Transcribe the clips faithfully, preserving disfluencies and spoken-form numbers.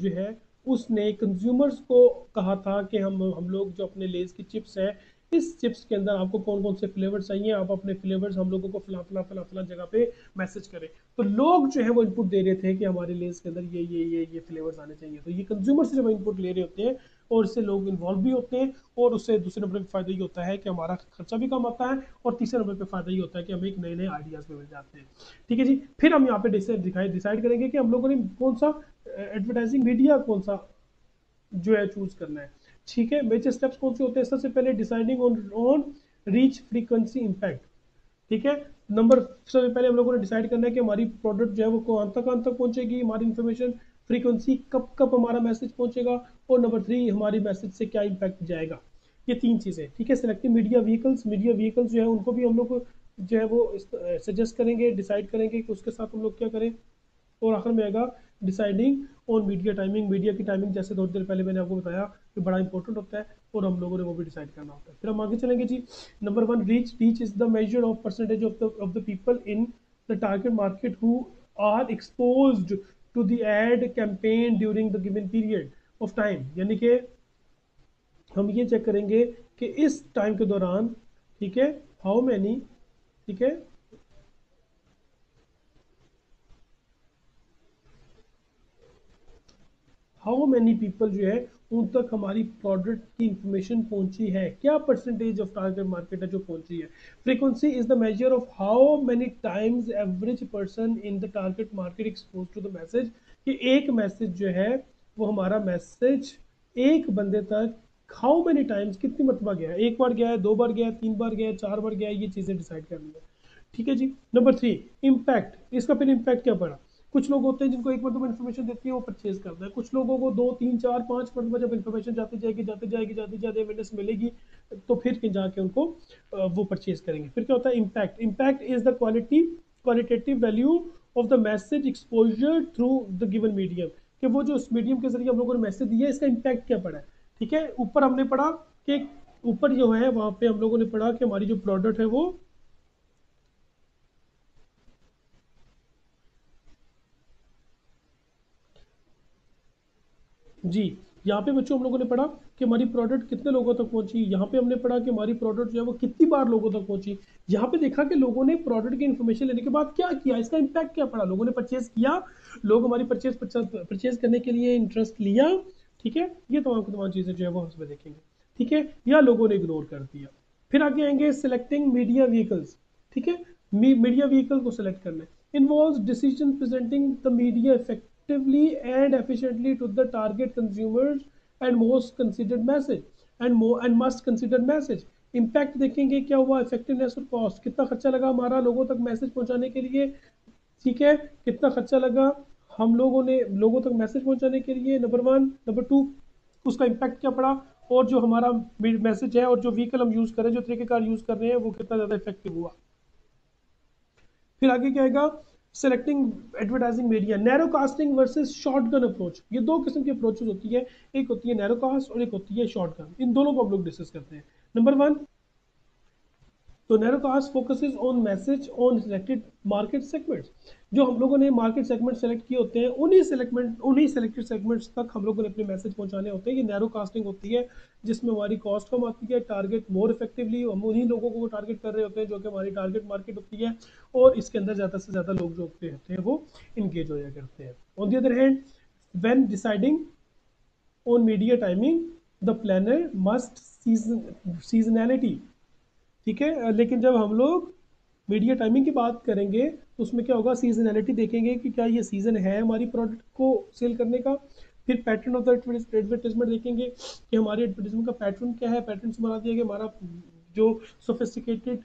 जो है उसने कंज्यूमर्स को कहा था कि हम हम लोग जो अपने लेज की चिप्स हैं, इस चिप्स के अंदर आपको कौन कौन से फ्लेवर चाहिए, आप अपने फ्लेवर्स हम लोगों को फला फला फला फला जगह पे मैसेज करें। तो लोग जो है वो इनपुट दे रहे थे कि हमारे लेज के अंदर ये ये ये ये फ्लेवर्स आने चाहिए। तो ये कंज्यूमर से जब इनपुट ले रहे होते हैं और इससे लोग इन्वॉल्व भी होते हैं, और उससे दूसरे नंबर पर फायदा ये होता है कि हमारा खर्चा भी कम आता है, और तीसरे नंबर पर फायदा ये होता है कि हमें एक नए नए आइडियाज भी मिल जाते हैं। ठीक है जी। फिर हम यहाँ पे डिसाइड डिसाइड करेंगे कि हम लोगों ने कौन सा एडवर्टाइजिंग मीडिया कौन सा जो है चूज करना है। ठीक है, मेजर स्टेप्स कौन से होते हैं? सबसे पहले deciding on on reach, frequency, impact. ठीक है, नंबर सबसे पहले हम लोगों ने डिसाइड करना है कि हमारी प्रोडक्ट जो है वो कौन तक कहाँ तक पहुंचेगी, हमारी इन्फॉर्मेशन, फ्रीक्वेंसी, कब कब हमारा मैसेज पहुंचेगा, और नंबर थ्री हमारी मैसेज से क्या इम्पैक्ट जाएगा। ये तीन चीजें। ठीक है, selective media vehicles, media vehicles जो है उनको भी हम लोग जो है वो सजेस्ट करेंगे, डिसाइड करेंगे कि उसके साथ हम लोग क्या करें। और आखिर में आएगा deciding on media timing. Media की टाइमिंग जैसे थोड़ी देर पहले मैंने आपको बताया कि बड़ा इंपॉर्टेंट होता है, और हम लोगों ने वो भी डिसाइड करना होता है। फिर हम आगे चलेंगे जी। Number one, reach. Reach is the measure of percentage of the of the people in the target market who are exposed to the ad campaign during the given period of time. यानी कि हम ये check करेंगे कि इस time के दौरान, ठीक है, हाउ मैनी, ठीक है, हाउ मैनी पीपल जो है उन तक हमारी प्रोडक्ट की इंफॉर्मेशन पहुंची है, क्या परसेंटेज ऑफ टारगेट मार्केट है जो पहुंची है। Frequency is the measure of how many times average person in the target market expose to the message, कि एक मैसेज जो है वो हमारा मैसेज एक बंदे तक हाउ मैनी टाइम्स, कितनी मरतबा गया है, एक बार गया है, दो बार गया है, तीन बार गया है, चार बार गया है, ये चीजें डिसाइड करनी है। ठीक है जी। Number three, impact. इसका फिर इम्पैक्ट क्या पड़ा? कुछ लोग होते हैं जिनको एक मरतबा इन्फॉर्मेशन देती है वो परचेज करता है, कुछ लोगों को दो तीन चार पांच मरतबा जब इन्फॉर्मेशन जाती जाएगी जाती जाएगी जाती जाती अवेयरनेस मिलेगी तो फिर कहीं जाके उनको वो परचेज करेंगे। फिर क्या होता है? Impact. Impact is the quality qualitative value of the message exposure through the given medium, कि वो जो उस मीडियम के जरिए हम लोगों ने मैसेज दिया इसका इम्पैक्ट क्या पड़ा है। ठीक है, ऊपर हमने पढ़ा कि ऊपर जो है वहां पे हम लोगों ने पढ़ा कि हमारी जो प्रोडक्ट है वो जी, यहाँ पे बच्चों हम लोगों ने पढ़ा कि हमारी प्रोडक्ट कितने लोगों तक पहुंची। यहाँ पे हमने पढ़ा कि हमारी प्रोडक्ट जो है वो कितनी बार लोगों तक पहुंची। यहाँ पे देखा कि लोगों ने प्रोडक्ट की इन्फॉर्मेशन लेने के बाद क्या किया, इसका इम्पैक्ट क्या पड़ा। लोगों ने परचेज किया, लोग हमारी परचेज परचेज करने के लिए इंटरेस्ट लिया। ठीक है, ये तमाम की तमाम चीजें जो है वो हम उसमें देखेंगे। ठीक है, या लोगों ने इग्नोर कर दिया। फिर आगे आएंगे सिलेक्टिंग मीडिया व्हीकल्स। ठीक है, मीडिया व्हीकल को सिलेक्ट करना है involves decision presenting the media effectively and efficiently to the target consumers and most considered message and more and must considered message। Impact देखेंगे क्या हुआ, इफेक्टिवनेस और कॉस्ट, कितना खर्चा लगा हमारा लोगों तक मैसेज पहुंचाने के लिए। ठीक है, कितना खर्चा लगा हम लोगों ने लोगों तक मैसेज पहुंचाने के लिए, नंबर वन। नंबर टू, उसका इम्पैक्ट क्या पड़ा, और जो हमारा मैसेज है और जो व्हीकल हम यूज कर रहे हैं, जो तरीकेकार यूज कर रहे हैं, वो कितना ज्यादा इफेक्टिव हुआ। फिर आगे क्या आएगा? Selecting advertising media, narrow casting versus short gun approach. ये दो किस्म की अप्रोचेस होती है, एक होती है नैरो कास्ट और एक होती है शॉर्ट गन। इन दोनों को हम लोग डिस्कस करते हैं। नंबर वन, तो narrow cast focuses on message on selected market segments. जो हम लोगों ने मार्केट सेगमेंट सेलेक्ट किए होते हैं उन्हीं सेलेक्टमेंट उन्हीं सेलेक्टेड सेगमेंट्स तक हम लोगों ने अपने मैसेज पहुंचाने होते हैं। ये नैरो कास्टिंग होती है जिसमें हमारी कॉस्ट कम आती है, टारगेट मोर इफेक्टिवली हम उन्हीं लोगों को टारगेट कर रहे होते हैं जो कि हमारी टारगेट मार्केट होती है, और इसके अंदर ज़्यादा से ज़्यादा लोग जो होते हैं वो इंगेज हो जाया करते हैं। On the other hand, when deciding on media timing the planner must seasonality. ठीक है, लेकिन जब हम लोग मीडिया टाइमिंग की बात करेंगे तो उसमें क्या होगा, सीजनैलिटी देखेंगे कि क्या ये सीजन है हमारी प्रोडक्ट को सेल करने का। फिर पैटर्न ऑफ द एडवर्टाइजमेंट देखेंगे कि हमारी एडवर्टाइजमेंट का पैटर्न क्या है। पैटर्न से बना दिया कि हमारा जो सोफिस्टिकेटेड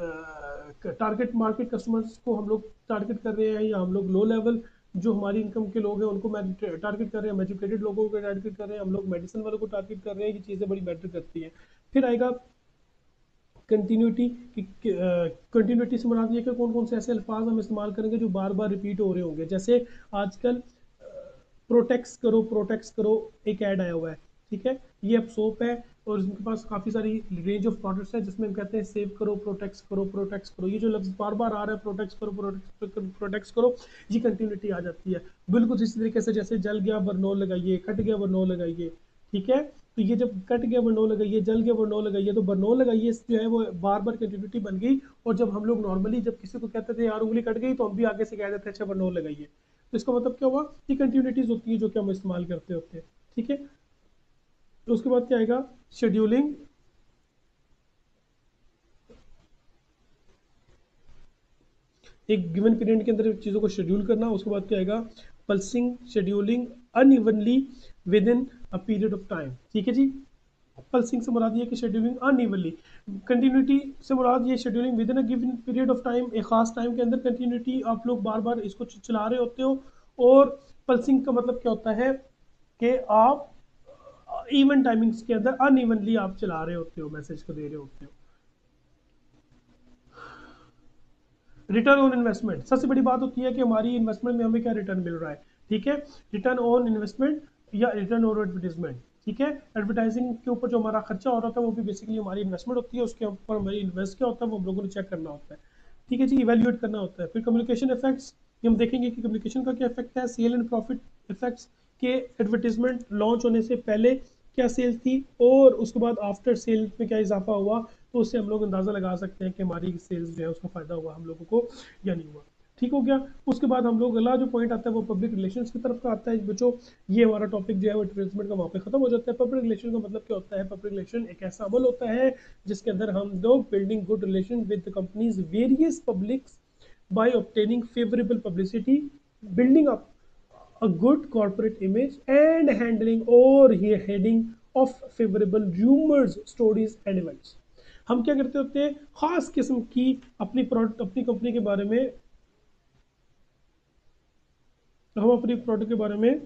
टारगेट मार्केट कस्टमर्स को हम लोग टारगेट कर रहे हैं, या हम लोग लो लेवल जो हमारी इनकम के लोग हैं उनको टारगेट कर रहे हैं, एजुकेटेड लोगों को टारगेट कर रहे हैं, हम लोग मेडिसिन वालों को टारगेट कर रहे हैं। ये चीज़ें बड़ी मैटर करती हैं। फिर आएगा कंटिन्यूटी। कंटिन्यूटी से मुराद ये कि कौन कौन से ऐसे अल्फाज हम इस्तेमाल करेंगे जो बार बार रिपीट हो रहे होंगे। जैसे आजकल प्रोटेक्स करो प्रोटेक्स करो एक ऐड आया हुआ है, ठीक है, ये अब सोप है, और उनके पास काफ़ी सारी रेंज ऑफ प्रोडक्ट्स है जिसमें हम कहते हैं सेव करो, प्रोटेक्ट करो, प्रोटेक्ट करो। ये जो लफ्ज़ बार बार आ रहा है प्रोटेक्ट करो, प्रोटेक्ट प्रोटेक्ट करो, ये कंटिन्यूटी आ जाती है। बिल्कुल इसी तरीके से जैसे जल गया बरनौल लगाइए, कट गया बरनौल लगाइए, ठीक है। तो ये जब कट गया बरनौल लगाइए, जल गया बरनौल लगाइए, तो बरनौल लगाइए जो है वो बार बार कंटिन्यूटी बन गई। और जब हम लोग नॉर्मली जब किसी को कहते थे यार उंगली कट गई, तो हम भी आगे से कह देते हैं अच्छा बरनौल लगाइए। तो इसका मतलब क्या हुआ, ये कंटिन्यूटीज होती है जो कि हम इस्तेमाल करते होते हैं, ठीक है। तो उसके बाद क्या आएगा, शेड्यूलिंग। एक गिवन पीरियड के अंदर चीज़ों को शेड्यूल करना। उसके बाद क्या आएगा, pulsing scheduling unevenly within a period of time, ठीक है जी। पल्सिंग से मुराद ये कि शेड्यूलिंग अनइवनली, कंटिन्यूटी से मुराद ये scheduling within a given period of time, एक खास टाइम के अंदर कंटिन्यूटी आप लोग बार बार इसको चला रहे होते हो। और पल्सिंग का मतलब क्या होता है कि आप इवन टाइमिंग्स के अंदर अनइवनली आप चला रहे होते हो, मैसेज को दे रहे होते हो। रिटर्न ऑन इन्वेस्टमेंट, सबसे बड़ी बात होती है कि हमारी इन्वेस्टमेंट में हमें क्या रिटर्न मिल रहा है, ठीक है। रिटर्न ऑन इन्वेस्टमेंट या रिटर्न ऑन एडवर्टीजमेंट, ठीक है। एडवर्टाइजिंग के ऊपर जो हमारा खर्चा हो रहा था वो भी बेसिकली हमारी इन्वेस्टमेंट होती है, उसके ऊपर हमारी इन्वेस्ट क्या होता है वो हम लोगों ने चेक करना होता है, ठीक है जी, इवेल्युएट करना होता है। फिर कम्युनिकेशन इफेक्ट्स, हम देखेंगे कि कम्युनिकेशन का क्या इफेक्ट है, सेल एंड प्रॉफिट इफेक्ट्स के एडवर्टीजमेंट लॉन्च होने से पहले क्या सेल थी और उसके बाद आफ्टर सेल में क्या इजाफा हुआ, तो उससे हम लोग अंदाज़ा लगा सकते हैं कि हमारी सेल्स जो है उसका फ़ायदा हुआ हम लोगों को या नहीं हुआ, ठीक हो गया। उसके बाद हम लोग अगला जो पॉइंट आता है वो पब्लिक रिलेशंस की तरफ का आता है बच्चों। ये हमारा टॉपिक जो है वो एडवर्टाइजमेंट का वहाँ पे खत्म हो जाता है। पब्लिक रिलेशन का मतलब क्या होता है, पब्लिक रिलेशन एक ऐसा अमल होता है जिसके अंदर हम लोग building good relation with companies various publics by obtaining favorable publicity, building up a good corporate image and handling or heading of favorable rumors, stories and events। हम क्या करते होते हैं, खास किस्म की अपनी प्रोडक्ट अपनी कंपनी के बारे में, हम अपनी प्रोडक्ट के बारे में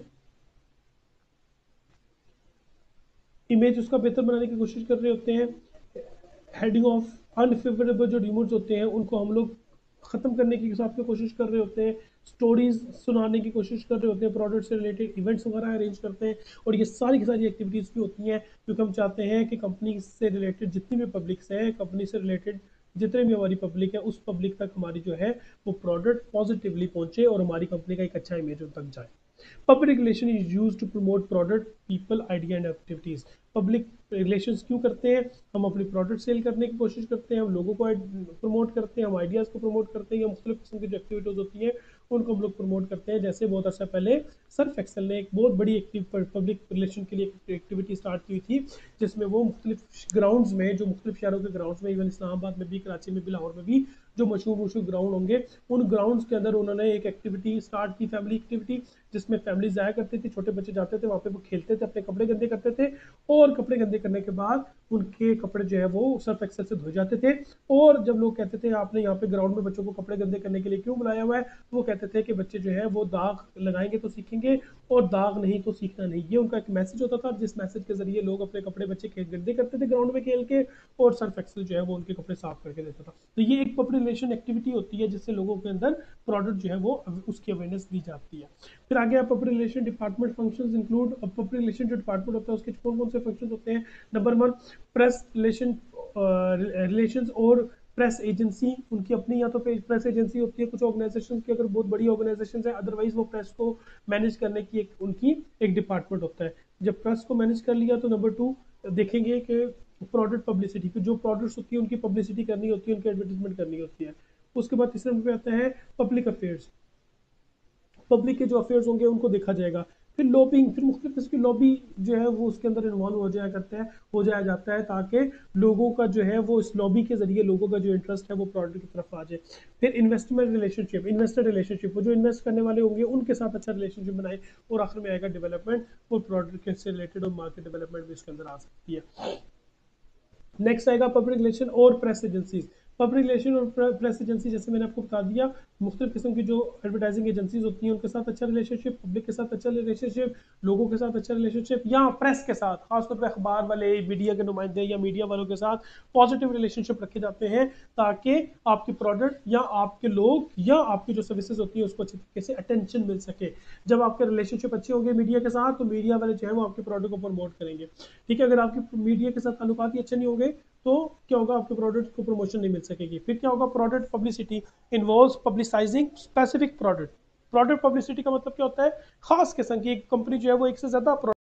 इमेज उसका बेहतर बनाने की कोशिश कर रहे होते हैं। हेडिंग ऑफ अनफेवरेबल जो र्यूमर्स होते हैं उनको हम लोग ख़त्म करने की हिसाब से कोशिश कर रहे होते हैं। स्टोरीज सुनाने की कोशिश कर रहे होते हैं, प्रोडक्ट से रिलेटेड इवेंट्स वगैरह अरेंज करते हैं। और ये सारी की सारी एक्टिविटीज़ भी होती हैं क्योंकि हम चाहते हैं कि कंपनी से रिलेटेड जितनी भी पब्लिक्स है, कंपनी से रिलेटेड जितने भी हमारी पब्लिक है, उस पब्लिक तक हमारी जो है वो प्रोडक्ट पॉजिटिवली पहुंचे और हमारी कंपनी का एक अच्छा इमेज उन तक जाए। Public relation is use to promote product people idea and activities. Public relations क्यों करते हैं, हम अपनी प्रोडक्ट सेल करने की कोशिश करते हैं, हम लोगों को प्रमोट करते हैं, हम आइडियाज़ को प्रमोट करते हैं, या मुख्तलिफ किस्म की जो एक्टिविटीज़ होती हैं उनको हम लोग प्रमोट करते हैं। जैसे बहुत अर्सा पहले सर्फ एक्सेल ने एक बहुत बड़ी एक्टिव पब्लिक रिलेशन के लिए एक्टिविटी स्टार्ट की थी जिसमें वो मुख्तलिफ ग्राउंड्स में, जो मुख्तलिफ शहरों के ग्राउंड्स में, इवन इस्लामाबाद में भी, कराची में भी, लाहौर में भी जो मशहूर मशहूर ग्राउंड होंगे, उन ग्राउंड्स के अंदर उन्होंने एक एक्टिविटी स्टार्ट की, फैमिली एक्टिविटी, जिसमें फैमिली जाया करती थी, छोटे बच्चे जाते थे वहाँ पे, वो खेलते थे, अपने कपड़े गंदे करते थे और कपड़े गंदे करने के बाद उनके कपड़े जो है वो सर्फ एक्सेल से धो जाते थे। और जब लोग कहते थे आपने यहाँ पे ग्राउंड में बच्चों को कपड़े गंदे करने के लिए क्यों बुलाया हुआ है, तो वो कहते थे कि बच्चे जो है वो दाग लगाएंगे तो सीखेंगे और दाग नहीं तो सीखना नहीं। ये उनका एक मैसेज होता था जिस मैसेज के जरिए लोग अपने कपड़े बच्चे गंदे करते थे ग्राउंड में खेल के और सर्फ एक्सेल जो है वो उनके कपड़े साफ करके देता था। तो ये एक पब्लिक रिलेशन एक्टिविटी होती है जिससे लोगों के अंदर प्रोडक्ट जो है वो उसकी अवेयरनेस दी जाती है। फिर आगे आप public relation department functions include, public relation जो डिपार्टमेंट होता है उसके कौन कौन से फंक्शंस होते हैं। Number one, press relation relations और प्रेस एजेंसी, उनकी अपनी या तो प्रेस एजेंसी होती है कुछ ऑर्गेनाइजेशन की, अगर बहुत बड़ी ऑर्गेनाइजेशन है, अदरवाइज वो प्रेस को मैनेज करने की एक उनकी एक डिपार्टमेंट होता है। जब प्रेस को मैनेज कर लिया तो नंबर टू देखेंगे कि प्रोडक्ट पब्लिसिटी, जो प्रोडक्ट्स होती है उनकी पब्लिसिटी करनी होती है, उनकी एडवर्टीजमेंट करनी होती है। उसके बाद तीसरे नंबर पे आता है पब्लिक अफेयर्स, पब्लिक के जो अफेयर्स होंगे उनको देखा जाएगा। फिर लॉबिंग, फिर मुख्तलिफ किस्म की लॉबी जो है वो उसके अंदर इन्वॉल्व हो जाया करता है हो जाया जाता है ताकि लोगों का जो है वो इस लॉबी के जरिए लोगों का जो इंटरेस्ट है वो प्रोडक्ट की तरफ आ जाए। फिर इन्वेस्टमेंट रिलेशनशिप, इन्वेस्टर रिलेशनशिप, वो जो इन्वेस्ट करने वाले होंगे उनके साथ अच्छा रिलेशनशिप बनाए। और आखिर में आएगा डेवलपमेंट, वो प्रोडक्ट से रिलेटेड और मार्केट डेवलपमेंट भी इसके अंदर आ सकती है। नेक्स्ट आएगा पब्लिक रिलेशन और प्रेस एजेंसीज। पब्लिक रिलेशन और प्रेस एजेंसी, जैसे मैंने आपको बता दिया, मुख्तलिफ किस्म की जो एडवर्टाइजिंग एजेंसीज होती हैं उनके साथ अच्छा रिलेशनशिप, पब्लिक के साथ अच्छा रिलेशनशिप, लोगों के साथ अच्छा रिलेशनशिप, या प्रेस के साथ, खासतौर पर अखबार वाले, मीडिया के नुमाइंदे या मीडिया वालों के साथ पॉजिटिव रिलेशनशिप रखे जाते हैं, ताकि आपके प्रोडक्ट या आपके लोग या आपकी जो सर्विसेज होती है उसको अच्छी तरीके से अटेंशन मिल सके। जब आपके रिलेशनशिप अच्छे होंगे मीडिया के साथ, तो मीडिया वाले जो है वो आपके प्रोडक्ट को प्रमोट करेंगे। ठीक है, अगर आपके मीडिया के साथ ताल्लुकात ही अच्छे नहीं होंगे तो क्या होगा, आपके प्रोडक्ट को प्रमोशन नहीं मिल सकेगी। फिर क्या होगा, product publicity involves publicising specific product. Product publicity का मतलब क्या होता है, खास किस्म की कंपनी जो है वो एक से ज्यादा